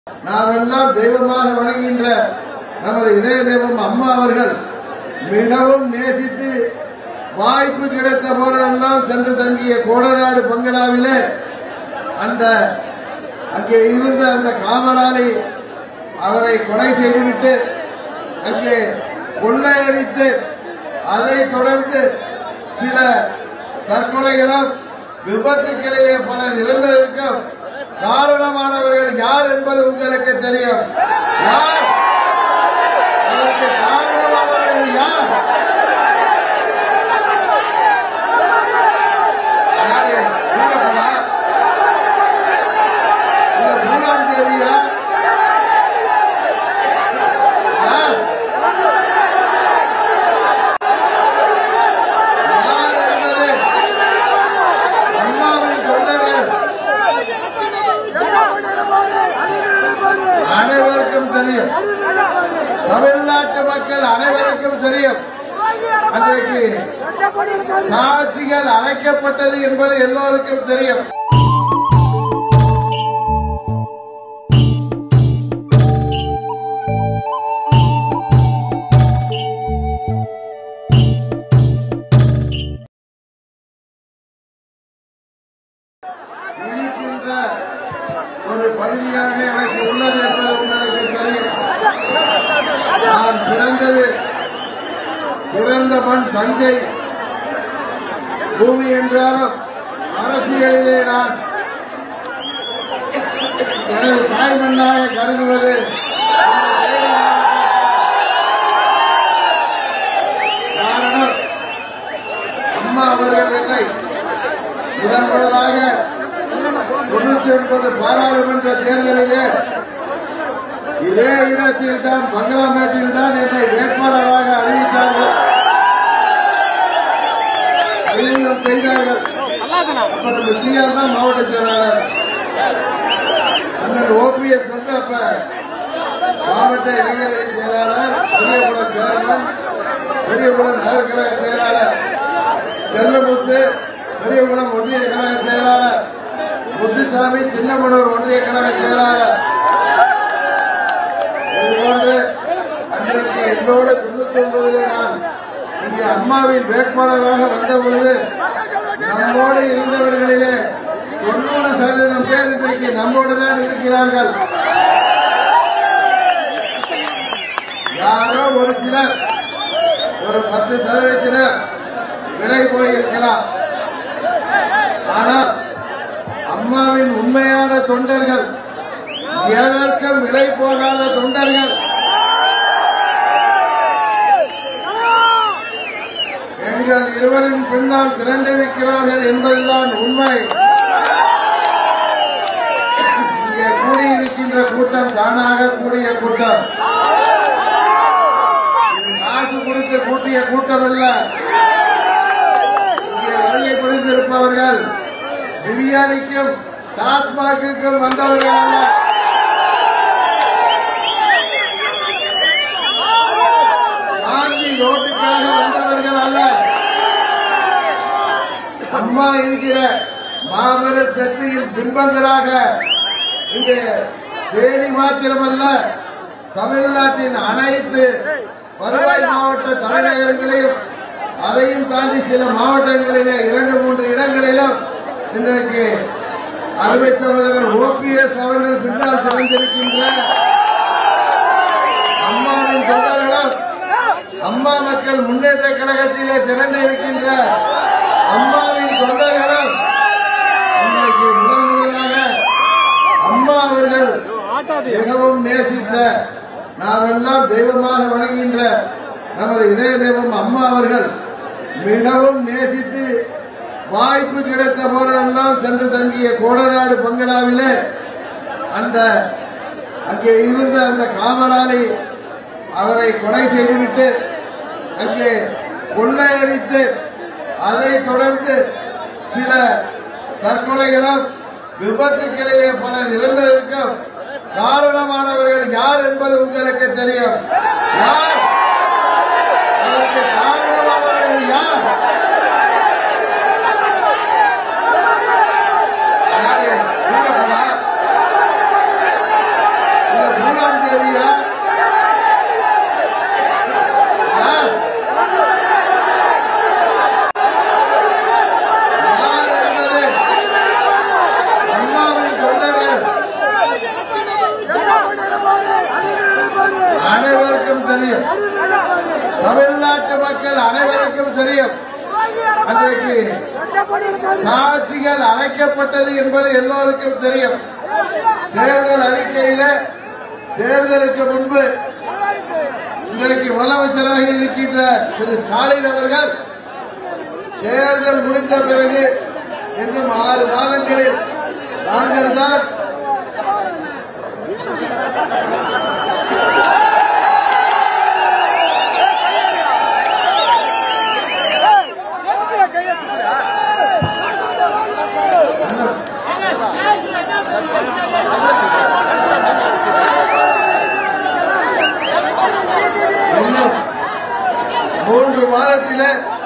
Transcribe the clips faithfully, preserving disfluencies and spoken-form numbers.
நாமெல்லாம் தெய்வமாக வணங்குகின்ற நமது இதய தெய்வம் அம்மா அவர்கள் மிகவும் நேசித்து வாய்ப்பு கிடைத்த போதெல்லாம் சென்று தங்கிய கோடநாடு பங்களாவிலே அந்த அங்கே இருந்த அந்த காவலாளி அவரை கொலை செய்துவிட்டு அங்கே கொள்ளையடித்து அதை தொடர்ந்து சில தற்கொலைகளும் விபத்துக்களிலே பலர் இறந்ததற்கும் காரணமானவர்கள் யார் என்பது உங்களுக்கு தெரியும். யார் அதற்கு காரணமானவர்கள் யார்? பூலாம் தேவியா? அனைவருக்கும் தெரியும், தமிழ்நாட்டு மக்கள் அனைவருக்கும் தெரியும். அன்றைக்கு சாட்சிகள் அழைக்கப்பட்டது என்பது எல்லோருக்கும் தெரியும். ஒரு பகுதியாக எனக்கு உள்ளது என்பது உங்களுக்கு தெரியும். நான் பிறந்தது பிறந்த மண் தஞ்சை பூமி என்றாலும் அரசியலிலே நான் எனது தாய்மண்ணாக கருதுவது காரணம், அம்மா அவர்கள் என்னை முதன் முதலாக தொண்ணூத்தி ஒன்பது பாராளுமன்ற தேர்தலிலே இதே இடத்தில் தான் பங்களாமேட்டில் தான் என்னை வேட்பாளராக அறிவித்தார்கள், அறிமுகம் செய்தார்கள். அப்ப நம்ம சிஆர் தான் மாவட்ட செயலாளர். அண்ணன் ஓபிஎஸ் வந்து அப்ப மாவட்ட இளைஞரணி செயலாளர், பெரியகுளம் சேர்மன், பெரியகுளம் நகர்கழக செயலாளர் செல்லமுத்து, பெரியகுளம் ஒன்றிய கழக செயலாளர் முத்துசாமி, சின்னமனூர் ஒன்றிய கழக செயலாளர். இதுபோன்று அன்றைக்கு என்னோடு தொண்ணூத்தி ஒன்பதிலே நான் இங்கே அம்மாவின் வேட்பாளராக வந்த பொழுது நம்மோடு இருந்தவர்களிலே தொண்ணூறு சதவீதம் பேர் இன்றைக்கு நம்மோடு தான் இருக்கிறார்கள். யாரோ ஒரு சிலர் ஒரு பத்து சதவீதத்தினர் விலை போயிருக்கலாம். ஆனால் அம்மாவின் உண்மையான தொண்டர்கள், எதற்கும் விலை போகாத தொண்டர்கள் எங்கள் இருவரின் பின்னால் திரண்டிருக்கிறார்கள் என்பதுதான் உண்மை. இங்கே கூடியிருக்கின்ற கூட்டம் தானாக கூடிய கூட்டம், இது காசு கொடுத்து கூட்டிய கூட்டம் அல்ல. இங்கே வருகை புரிந்திருப்பவர்கள் பிரியாணிக்கும் டாஸ்மாகுக்கும் வந்தவர்கள் அல்ல. காந்தி ரோட்டுக்காக வந்தவர்கள் அல்ல. அம்மா என்கிற மாபெரும் சக்தியின் பிம்பங்களாக இங்கே தேனி மாத்திரமல்ல, தமிழ்நாட்டின் அனைத்து வருவாய் மாவட்ட தலைநகரங்களையும் அதையும் தாண்டி சில மாவட்டங்களிலே இரண்டு மூன்று இடங்களிலும் இன்றைக்கு அருமை சகோதரர் ஓபிஎஸ் அவர்கள் பின்னால் திறந்திருக்கின்ற அம்மாவின் தொண்டர்களும், அம்மா மக்கள் முன்னேற்ற கழகத்திலே திரண்டு இருக்கின்ற அம்மாவின் தொண்டர்களும் இன்றைக்கு முதன் முதலாக அம்மா அவர்கள் மிகவும் நேசித்த, நாமெல்லாம் தெய்வமாக வணங்குகின்ற நமது இதய தெய்வம் அம்மா அவர்கள் மிகவும் நேசித்து வாய்ப்பு கிடைத்த போதெல்லாம் சென்று தங்கிய கோடநாடு பங்களாவிலே அந்த அங்கே இருந்த அந்த காவலாளி அவரை கொலை செய்துவிட்டு அங்கே கொள்ளையடித்து அதை தொடர்ந்து சில தற்கொலைகளும் விபத்துக்களிலே பலர் இறந்ததற்கும் காரணமானவர்கள் யார் என்பது உங்களுக்கு தெரியும். யார் அதற்கு காரணமானவர்கள் யார்? மூணாம் தேதியா அம்மாவின் தொண்டர்கள் அனைவருக்கும் தெரியும், தமிழ்நாட்டு மக்கள் அனைவருக்கும் தெரியும். அன்றைக்கு சாட்சிகள் அழைக்கப்பட்டது என்பது எல்லோருக்கும் தெரியும். தேர்தல் அறிக்கையில தேர்தலுக்கு முன்பு இன்றைக்கு முதலமைச்சராக இருக்கின்ற திரு ஸ்டாலின் அவர்கள் தேர்தல் முடிந்த பிறகு இன்னும் ஆறு மாதங்களில் நாங்கள் தான் மூன்று மாதத்திலே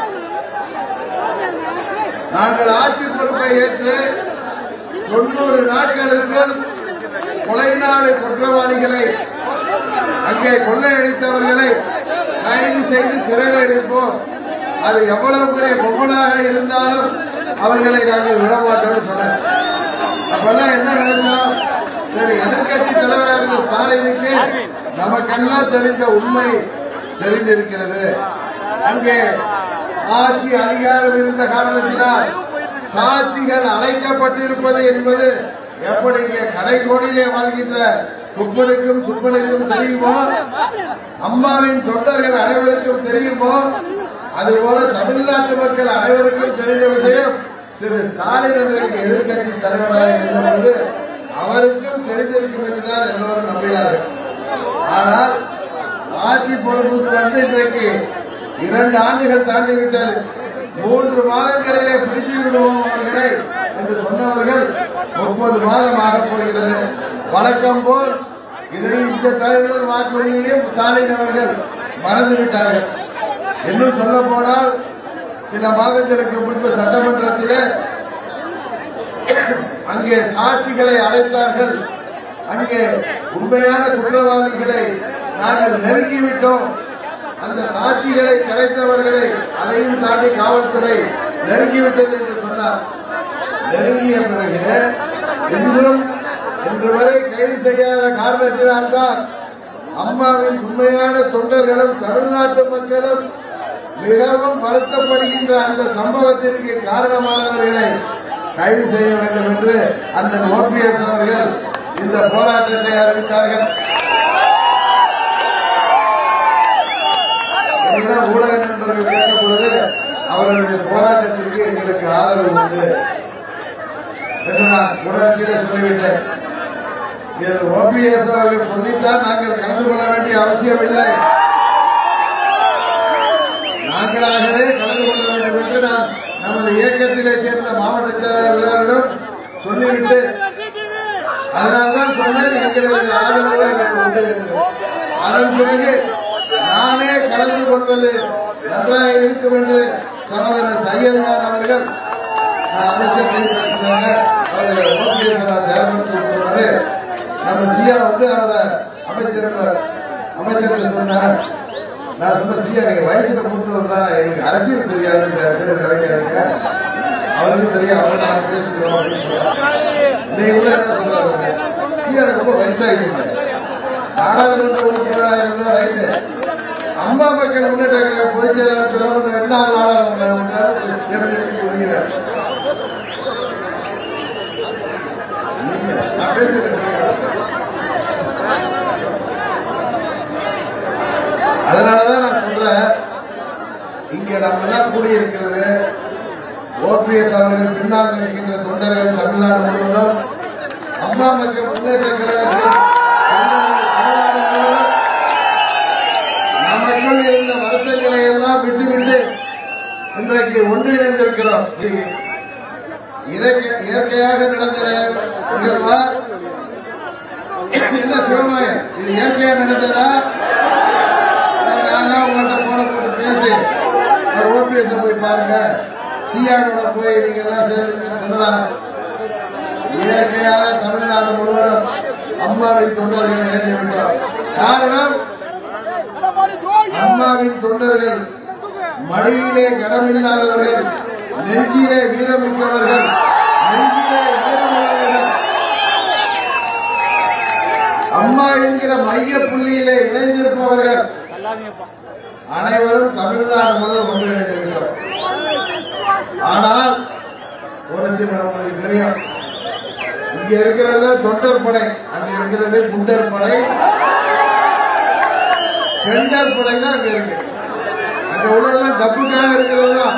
நாங்கள் ஆட்சி பொறுப்பை ஏற்று தொண்ணூறு நாட்களுக்குள் கொலைநாடு குற்றவாளிகளை அங்கே கொள்ளையடித்தவர்களை கைது செய்து சிறையில் அடைப்போம். அது எவ்வளவு பெரிய பொம்மனாக இருந்தாலும் அவர்களை நாங்கள் விடமாட்டோம் சொன்னார். அப்பெல்லாம் என்ன நினைச்சோம், சரி எதிர்கட்சி தலைவராக இருந்த ஸ்டாலினுக்கு நமக்கெல்லாம் தெரிந்த உண்மை தெரிந்திருக்கிறது. அங்கே ஆட்சி அதிகாரம் இருந்த காரணத்தினால் சாட்சிகள் அழைக்கப்பட்டிருப்பது என்பது எப்படி இங்கே கடைக்கோடியிலே வாழ்கின்ற குப்பலுக்கும் சுப்பலுக்கும் தெரியுமோ, அம்மாவின் தொண்டர்கள் அனைவருக்கும் தெரியுமோ, அதுபோல தமிழ்நாட்டு மக்கள் அனைவருக்கும் தெரிந்த விஷயம் திரு ஸ்டாலின் அவர்களுக்கு எதிர்கட்சி தலைவராக இருந்தபோது அவருக்கும் தெரிந்திருக்கும் என்றுதான் எல்லோரும் நம்பினார்கள். ஆனால் ஆட்சி பொறுப்புக்கு வந்து இன்றைக்கு இரண்டு ஆண்டுகள் தாண்டிவிட்டது. மூன்று மாதங்களிலே பிடித்து விடுவோம் அவர்களை என்று சொன்னவர்கள் முப்பது மாதமாக போகிறது. வழக்கம் போல் இதை இந்த தலைவர் வாக்குறுதியையும் ஸ்டாலின் அவர்கள் மறந்துவிட்டார்கள். இன்னும் சொல்ல போனால் சில மாதங்களுக்கு முன்பு சட்டமன்றத்திலே அங்கே சாட்சிகளை அழைத்தார்கள். அங்கே உண்மையான குற்றவாளிகளை நாங்கள் நெருங்கிவிட்டோம், அந்த சாட்சிகளை கிடைத்தவர்களை அதையும் தாண்டி காவல்துறை நெருங்கிவிட்டது என்று சொன்னார். நெருங்கிய பிறகு இன்றும் இன்று வரை கைது செய்யாத காரணத்தினால்தான் அம்மாவின் உண்மையான தொண்டர்களும் தமிழ்நாட்டு மக்களும் மிகவும் வருத்தப்படுகின்ற அந்த சம்பவத்திற்கு காரணமானவர்களை கைது செய்ய வேண்டும் என்று அண்ணன் ஓபிஎஸ் அவர்கள் இந்த போராட்டத்தை அறிவித்தார்கள். ஊடக நண்பர்கள் கேட்கும் பொழுது அவர்களுடைய போராட்டத்திற்கு எங்களுக்கு ஆதரவு உண்டு என்று நான் ஊடகத்திலே சொல்லிவிட்டேன். இதில் ஓபிஎஸ் அவர்கள் சொல்லித்தான் நாங்கள் கலந்து கொள்ள வேண்டிய அவசியம் இல்லை, நாங்களாகவே கலந்து கொள்ள வேண்டும் என்று நான் நமது இயக்கத்திலே சேர்ந்த மாவட்ட செயலாளர்களிடம் சொல்லிவிட்டு அதனால்தான் சொன்னேன் எங்களது ஆதரவு உண்டு. அதன் பிறகு நானே கலந்து கொள்வது நன்றாக இருக்கும் என்று சகோதரர் சையத் கான் அவர்கள் அமைச்சர் அவர்களை நம்ம ஜியா வந்து அவரை அமைச்சர் அமைச்சர் சொன்னார். நான் சொன்ன ஜியா நீங்க வயசுல கொடுத்து வந்தா எனக்கு அரசியல் தெரியாது, கிடைக்காதுங்க அவருக்கு தெரியும், அவரை நான் பேசுகிறோம் அப்படின்னு சொல்லுவாங்க. நீங்க கூட என்ன சொல்றாங்க, ஜியா ரொம்ப வயசாகிங்க நாடாளுமன்ற உறுப்பினராக இருந்தா ரைட்டு, அம்மா மக்கள் முன்னேற்ற பொதுச் செயலாளர் இரண்டாவது நாடாளுமன்ற வருகிறார். நான் பேசுகிறேன். அதனாலதான் நான் சொல்றேன், இங்க நம்ம எல்லாம் கூடியிருக்கிறது ஓபிஎஸ் அவர்கள் பின்னால் இருக்கின்ற தொண்டர்கள் தமிழ்நாடு முழுவதும் அம்மா மக்கள் முன்னேற்ற கழகத்தில் நமக்குள் இருந்த வருத்தங்களை எல்லாம் விட்டுவிட்டு இன்றைக்கு ஒன்றிணைந்திருக்கிறோம். இயற்கையாக நடந்த நிகழ்வா என்ன சிவமாயம், இது இயற்கையா நடந்ததா? நான் உங்கள்கிட்ட போன போது பேசி ஒரு ஓபிஎஸ் போய் பாருங்க, சிஆரோட போய் நீங்க எல்லாம் சொல்லலாம். இயற்கையாக தமிழ்நாடு முழுவதும் அம்மாவின் தொண்டர்கள் இணைந்து விட்டோம். காரணம், அம்மாவின் தொண்டர்கள் மடியிலே கடமில்லாதவர்கள், நெஞ்சிலே வீரமிக்கவர்கள், நெஞ்சிலே வீரமுள்ளவர்கள். அம்மா என்கிற மைய புள்ளியிலே இணைந்திருப்பவர்கள் அனைவரும் தமிழ்நாடு முழுவதும் ஒன்றிணைந்திருக்கிறோம். ஆனால் ஒரு சிலர் உங்களுக்கு தெரியும், இங்க இருக்கிறது தொண்டர் படை, அங்க இருக்கிறது குண்டர் படை, பெண்டர் படை தான் அங்க இருக்கு. அங்க உள்ளதெல்லாம் தப்புக்காக இருக்கிறது தான்.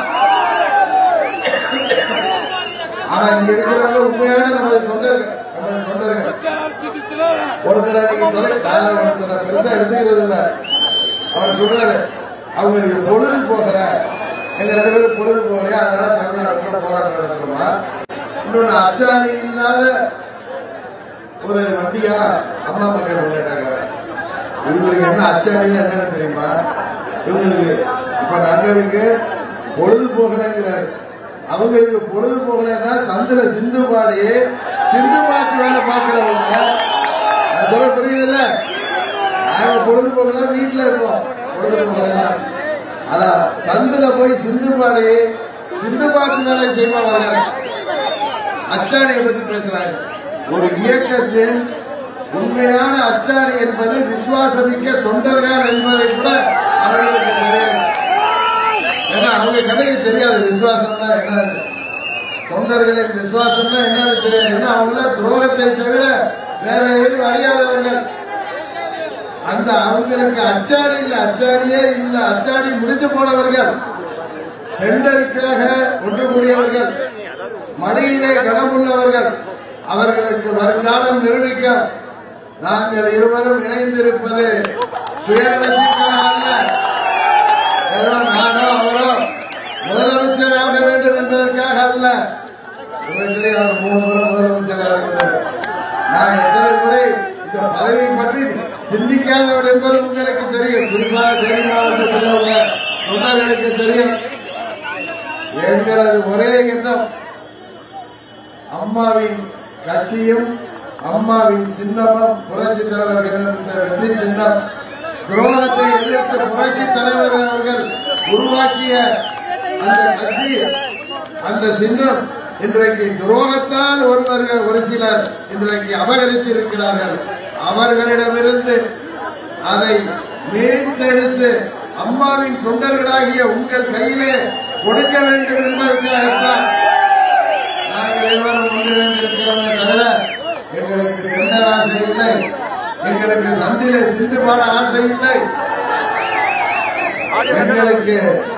ஆனா இங்க இருக்கிறவங்க உண்மையான நமது தொண்டர்கள், நமது தொண்டர்கள். ஒருத்தர் ஒருத்தர் பெருசா எடுத்துக்கிறது இல்ல. அவர் சொல்றாரு, அவங்களுக்கு பொழுது போகல, எங்க ரெண்டு பேரும் பொழுது போகலையா, அதனால தமிழ்நாடு போராட்டம் நடத்துறோமா. இன்னொன்னு, அச்சாணி இல்லாத ஒரு வண்டியா அம்மா மக்கள் முன்னேற்றாங்க. இவங்களுக்கு என்ன அச்சாணி என்னன்னு தெரியுமா? இவங்களுக்கு இப்ப நகருக்கு பொழுது போகலங்கிறாரு. அவங்களுக்கு பொழுது போகலன்னா சந்திர சிந்து பாடி சிந்து பாட்டு வேலை பார்க்கிறவங்க, அது சொல்ல புரியுதுல்ல. நாங்க பொழுது போகல வீட்டுல இருக்கோம், பொழுது போகல. ஆனா சந்திர போய் சிந்து பாடி சிந்து பாட்டு வேலை செய்வாங்க. அச்சாணியை பத்தி பேசுறாங்க. ஒரு இயக்கத்தின் உண்மையான அச்சாணி என்பது விசுவாசமிக்க தொண்டர்கள் என்பதை கூட அவர்களுக்கு தெரியாது. ஏன்னா அவங்க கடைக்கு தெரியாது விசுவாசம்னா என்ன, தொண்டர்களின் விசுவாசம்னா என்னன்னு தெரியாது. ஏன்னா அவங்க துரோகத்தை தவிர வேற எதுவும் அறியாதவர்கள். அந்த அவங்களுக்கு அச்சாணி இல்ல, அச்சாணியே இல்ல, அச்சாணி முடிந்து போனவர்கள், டெண்டருக்காக ஒன்று கூடியவர்கள், மடியிலே கடமுள்ளவர்கள். அவர்களுக்கு வருங்காலம் நிரூபிக்க நாங்கள் இருவரும் இணைந்திருப்பது சுயநலத்திற்காக அல்ல, ஏதோ நானோ அவரோ முதலமைச்சராக வேண்டும் என்பதற்காக அல்ல. உங்களுக்கு தெரியும், அவர் மூணு முறை முதலமைச்சராக இருக்கிறார். நான் எத்தனை முறை இந்த பதவியை பற்றி சிந்திக்காதவர் என்பது உங்களுக்கு தெரியும். குறிப்பாக தேனி மாவட்டத்தில் உள்ள தொண்டர்களுக்கு தெரியும். என்கிறது ஒரே எண்ணம், அம்மாவின் கட்சியும் அம்மாவின் சின்னமும் புரட்சி தலைவர்கள் வெற்றி சின்னம். துரோகத்தை எதிர்த்து புரட்சி தலைவர்கள் அவர்கள் உருவாக்கிய அந்த கட்சி, அந்த சின்னம் இன்றைக்கு துரோகத்தால் ஒருவர்கள் ஒரு சிலர் இன்றைக்கு அபகரித்து இருக்கிறார்கள். அவர்களிடமிருந்து அதை மீட்டெடுத்து அம்மாவின் தொண்டர்களாகிய உங்கள் கையிலே கொடுக்க வேண்டும் என்பதற்காகத்தான் நாங்கள் இருவரும் ஒன்றிணைந்திருக்கிறோமே தவிர எங்களுக்கு டெண்டர் ஆசை இல்லை, எங்களுக்கு சந்திலே சிந்து பாட ஆசை இல்லை, எங்களுக்கு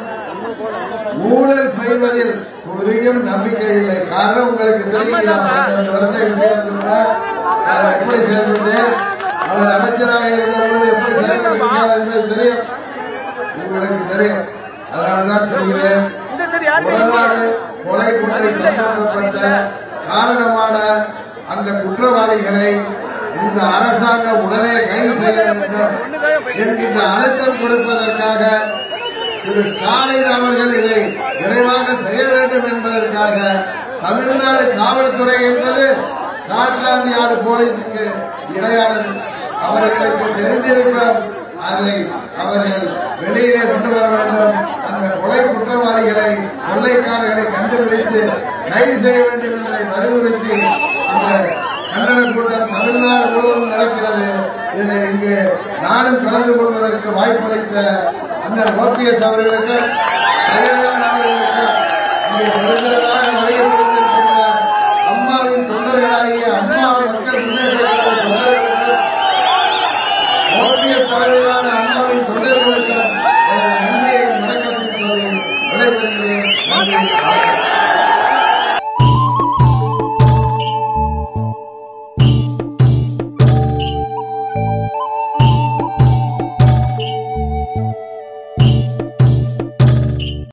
ஊழல் செய்வதில் துளியும் நம்பிக்கை இல்லை. காரணம் உங்களுக்கு தெரியும், பன்னெண்டு வருஷம் நான் எப்படி செயல்பட்டேன், அவர் அமைச்சராக இருந்தபோது எப்படி செயல்படுகிறார் என்பது தெரியும், உங்களுக்கு தெரியும். அதனால்தான் சொல்கிறேன், உடனாடு கொலை கொள்ளை சம்பந்தப்பட்ட காரணமான அந்த குற்றவாளிகளை இந்த அரசாங்கம் உடனே கைது செய்ய வேண்டும் என்கின்ற அழுத்தம் கொடுப்பதற்காக திரு ஸ்டாலின் அவர்கள் இதை விரைவாக செய்ய வேண்டும் என்பதற்காக தமிழ்நாடு காவல்துறை என்பது ஸ்காட்லாந்து யார்டு போலீசுக்கு இணையானது. அவர்களுக்கு தெரிந்திருக்கும், அதை அவர்கள் வெளியிலே கொண்டு வர வேண்டும். அந்த கொலை குற்றவாளிகளை, கொள்ளைக்காரர்களை கண்டுபிடித்து கைது செய்ய வேண்டும் என்பதை வலியுறுத்தி அந்த கண்டன கூட்டம் தமிழ்நாடு முழுவதும் நடக்கிறது. இதை இங்கு நானும் கலந்து கொள்வதற்கு வாய்ப்பளித்த அண்ணன் ஓபிஎஸ் அவர்களுக்கு, அவர்களுக்கு இங்கே நிரந்தரமாக வருகின்ற